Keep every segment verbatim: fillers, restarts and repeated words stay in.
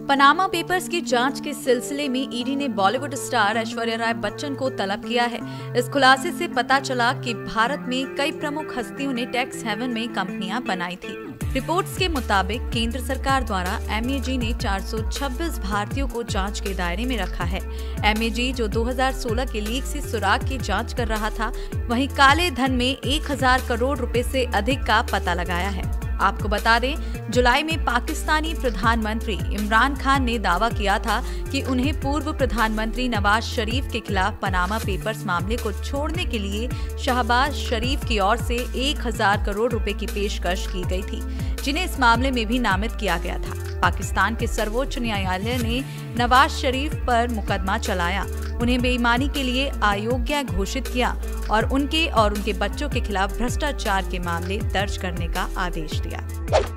Panama papers की जांच के सिलसिले में ईडी ने बॉलीवुड स्टार ऐश्वर्या राय बच्चन को तलब किया है। इस खुलासे से पता चला कि भारत में कई प्रमुख हस्तियों ने टैक्स हेवन में कंपनियां बनाई थी। रिपोर्ट्स के मुताबिक केंद्र सरकार द्वारा एमएजी ने चार सौ छब्बीस भारतीयों को जांच के दायरे में रखा है। एमएजी जो दो हज़ार सोलह के लीक से सुराग की जांच कर रहा था, वहीं काले धन में एक हज़ार करोड़ रुपए से अधिक का पता लगाया है। आपको बता दें, जुलाई में पाकिस्तानी प्रधानमंत्री इमरान खान ने दावा किया था कि उन्हें पूर्व प्रधानमंत्री नवाज शरीफ के खिलाफ पनामा पेपर्स मामले को छोड़ने के लिए शहबाज शरीफ की ओर से एक हज़ार करोड़ रुपए की पेशकश की गई थी, जिन्हें इस मामले में भी नामित किया गया था। पाकिस्तान के सर्वोच्च न्यायालय ने नवाज शरीफ पर मुकदमा चलाया, उन्हें बेईमानी के लिए अयोग्य घोषित किया और उनके और उनके बच्चों के खिलाफ भ्रष्टाचार के मामले दर्ज करने का आदेश दिया।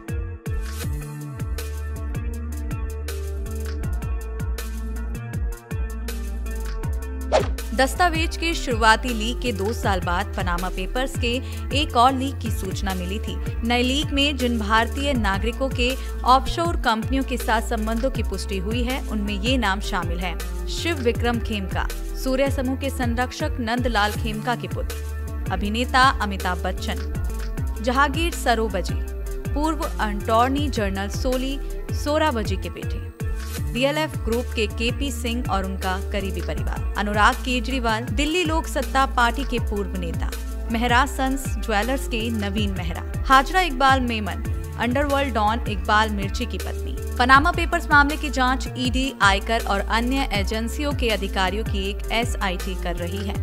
दस्तावेज के शुरुआती लीक के दो साल बाद पनामा पेपर्स के एक और लीक की सूचना मिली थी। नए लीक में जिन भारतीय नागरिकों के ऑफशोर कंपनियों के साथ संबंधों की पुष्टि हुई है, उनमें ये नाम शामिल हैं: शिव विक्रम खेमका, सूर्य समूह के संरक्षक नंदलाल खेमका के पुत्र, अभिनेता अमिताभ बच्चन, जहांगीर सरोबजी, पूर्व अटॉर्नी जनरल सोली सोराबजी के बेटे, डीएलएफ ग्रुप के केपी सिंह और उनका करीबी परिवार, अनुराग केजरीवाल, दिल्ली लोक सत्ता पार्टी के पूर्व नेता, मेहरा सन्स ज्वेलर्स के नवीन मेहरा, हाजरा इकबाल मेमन, अंडरवर्ल्ड डॉन इकबाल मिर्ची की पत्नी। पनामा पेपर्स मामले की जांच ईडी, आयकर और अन्य एजेंसियों के अधिकारियों की एक एसआईटी कर रही है।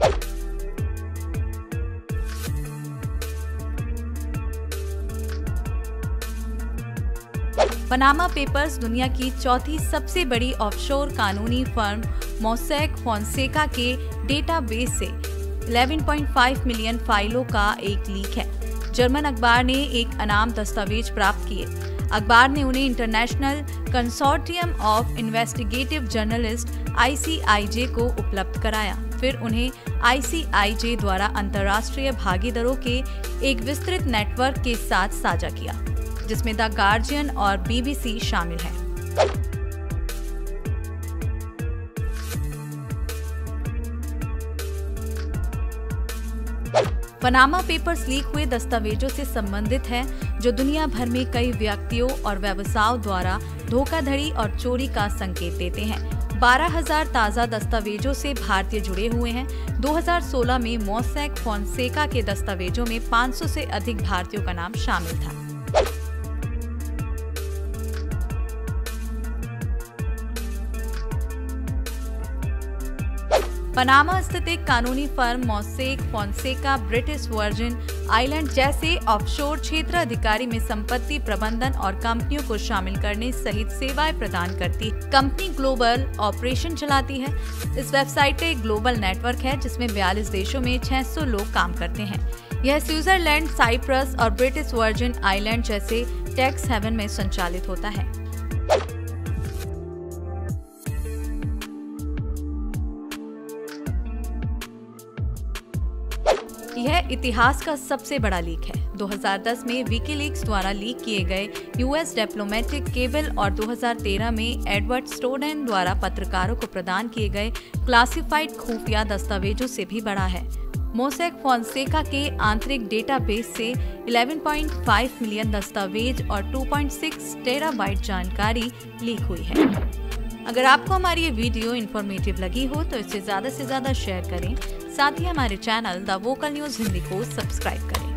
पनामा पेपर्स दुनिया की चौथी सबसे बड़ी ऑफशोर कानूनी फर्म मोसैक फोंसेका के डेटाबेस से ग्यारह पॉइंट पाँच मिलियन फाइलों का एक लीक है। जर्मन अखबार ने एक अनाम दस्तावेज प्राप्त किए। अखबार ने उन्हें International Consortium of Investigative Journalist I C I J को उपलब्ध कराया। फिर उन्हें आई सी आई जे द्वारा अंतर्राष्ट्रीय भागीदारों के एक विस्तृत नेटवर्क के साथ साझा किया, जिसमें द गार्जियन और बीबीसी शामिल हैं। पनामा पेपर्स लीक हुए दस्तावेजों से संबंधित है, जो दुनिया भर में कई व्यक्तियों और व्यवसायों द्वारा धोखाधड़ी और चोरी का संकेत देते हैं। बारह हज़ार ताज़ा दस्तावेजों से भारतीय जुड़े हुए हैं। दो हज़ार सोलह में मोसैक फोंसेका के दस्तावेजों में पाँच सौ से अधिक भारतीयों का नाम शामिल था। पनामा स्थित एक कानूनी firm Mossack Fonseca British Virgin Island जैसे ऑफशोर क्षेत्र अधिकारी में संपत्ति प्रबंधन और कंपनियों को शामिल करने सहित सेवाएं प्रदान करती है। कंपनी ग्लोबल ऑपरेशन चलाती है। इस वेबसाइट का एक ग्लोबल नेटवर्क है, जिसमें बयालीस देशों में छह सौ लोग काम करते हैं। यह स्विट्जरलैंड, साइप्रस और ब्रिटिश वर्जिन आइलैंड जैसे टैक्स हेवन में संचालित होता है। यह इतिहास का सबसे बड़ा लीक है। दो हज़ार दस में विकीलीक्स द्वारा लीक किए गए यूएस डिप्लोमेटिक केबल और दो हज़ार तेरह में एडवर्ड स्नोडेन द्वारा पत्रकारों को प्रदान किए गए क्लासिफाइड खुफिया दस्तावेजों से भी बड़ा है। मोसैक फोंसेका के आंतरिक डेटाबेस से ग्यारह पॉइंट पाँच मिलियन दस्तावेज और दो पॉइंट छह टेराबाइट जानकारी लीक हुई है। अगर आपको हमारी ये वीडियो इन्फॉर्मेटिव लगी हो तो इसे ज्यादा से ज्यादा शेयर करें। साथ ही हमारे channel the Vocal News Hindi को सब्सक्राइब करें।